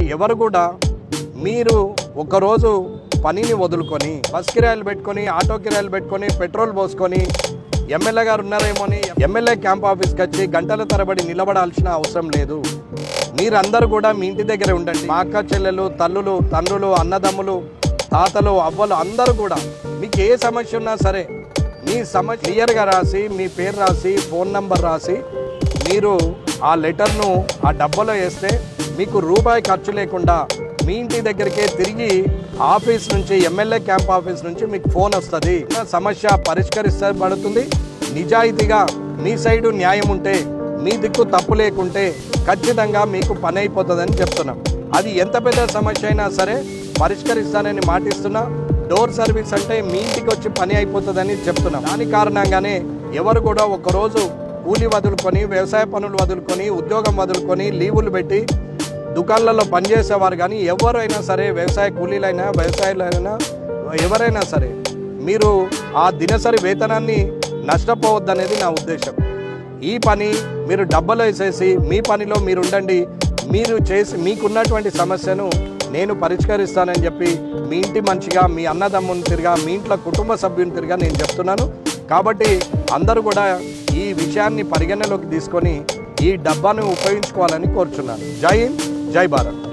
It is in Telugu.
ఎవరు కూడా మీరు ఒకరోజు పనిని వదులుకొని బస్ కిరాయిలు పెట్టుకొని ఆటో కిరాయిలు పెట్టుకొని పెట్రోల్ పోసుకొని ఎమ్మెల్యే గారు ఉన్నారేమో అని ఎమ్మెల్యే క్యాంప్ ఆఫీస్కి వచ్చి గంటల తరబడి నిలబడాల్సిన అవసరం లేదు. మీరందరూ కూడా మీ ఇంటి దగ్గర ఉండండి. మా అక్క చెల్లెలు, తల్లులు, తండ్రులు, అన్నదమ్ములు, తాతలు, అవ్వలు అందరూ కూడా మీకు ఏ సమస్య ఉన్నా సరే మీ సమస్య క్లియర్గా రాసి మీ పేరు రాసి ఫోన్ నంబర్ రాసి మీరు ఆ లెటర్ను ఆ డబ్బాలో వేస్తే మీకు రూపాయి ఖర్చు లేకుండా మీ ఇంటి దగ్గరికే తిరిగి ఆఫీస్ నుంచి ఎమ్మెల్యే క్యాంప్ ఆఫీస్ నుంచి మీకు ఫోన్ వస్తుంది. సమస్య పరిష్కరించబడుతుంది. నిజాయితీగా మీ సైడు న్యాయం ఉంటే మీ దిక్కు తప్పు లేకుంటే ఖచ్చితంగా మీకు పని అయిపోతుందని చెప్తున్నాం. అది ఎంత పెద్ద సమస్య అయినా సరే పరిష్కరిస్తానని మాటిస్తున్నా. డోర్ సర్వీస్ అంటే మీ ఇంటికి వచ్చి పని అయిపోతుందని చెప్తున్నాం. దాని కారణంగానే ఎవరు కూడా ఒకరోజు కూలి వదులుకొని వ్యవసాయ పనులు వదులుకొని ఉద్యోగం వదులుకొని లీవులు పెట్టి దుకాణాలలో పనిచేసేవారు కానీ ఎవరైనా సరే వ్యవసాయ కూలీలైనా వ్యవసాయాలైనా ఎవరైనా సరే మీరు ఆ దినసరి వేతనాన్ని నష్టపోవద్దనేది నా ఉద్దేశం. ఈ పని మీరు డబ్బులు వేసేసి మీ పనిలో మీరు ఉండండి. మీరు చేసి మీకున్నటువంటి సమస్యను నేను పరిష్కరిస్తానని చెప్పి మీ ఇంటి మంచిగా మీ అన్నదమ్ముని తిరిగా మీ ఇంట్లో కుటుంబ సభ్యుని తిరిగా నేను చెప్తున్నాను. కాబట్టి అందరూ కూడా ఈ విషయాన్ని పరిగణలోకి తీసుకొని ఈ డబ్బాను ఉపయోగించుకోవాలని కోరుచున్నాను. జై హింద్, జై భారత్.